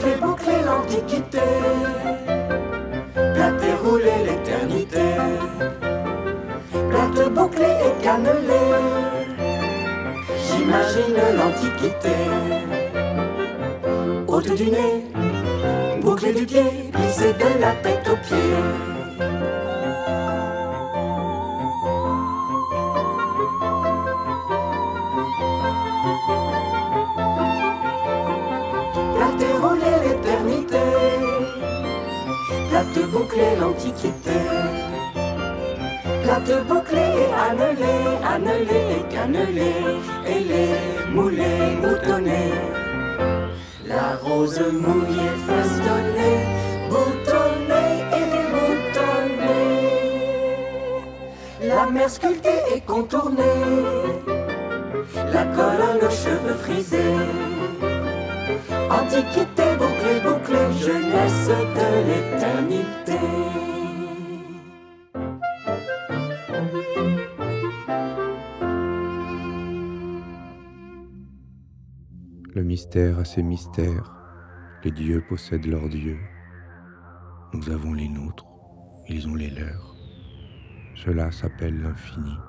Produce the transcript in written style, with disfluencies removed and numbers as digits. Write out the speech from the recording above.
bouclé l'Antiquité, plâté, roulé l'éternité, plâté, bouclé et cannelé, j'imagine l'Antiquité. Haute du nez, bouclé du pied, plissé de la tête aux pieds. Plâté, roulé l'éternité, plâté, bouclé l'Antiquité, plâté, bouclé et annelé, annelé et cannelé, ailé, moulé, moutonné. La rose mouillée, festonnée, boutonnée et déboutonnée. La mer sculptée et contournée, la colonne aux cheveux frisés. Antiquité, bouclée, bouclée, jeunesse de l'éternité. Le mystère a ses mystères, les dieux possèdent leurs dieux. Nous avons les nôtres, ils ont les leurs. Cela s'appelle l'infini.